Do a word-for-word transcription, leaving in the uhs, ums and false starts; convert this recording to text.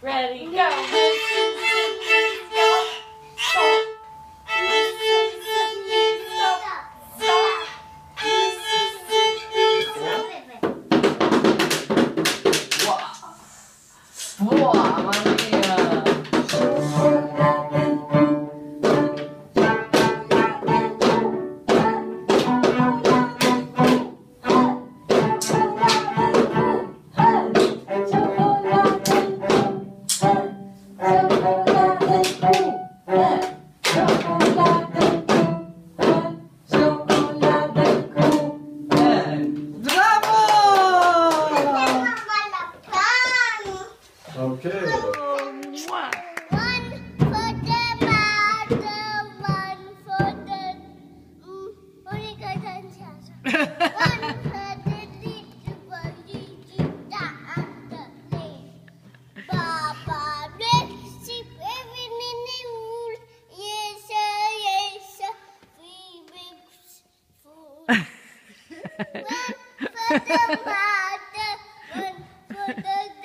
Ready, go. Boah, Mann, Okay. Mwah. One for the mother, one for the mm, Monica Dancer. One for the little boy, Gita and the name. Papa, black sheep, every minute, yes sir, yes sir, three weeks full. One for the mother, one for the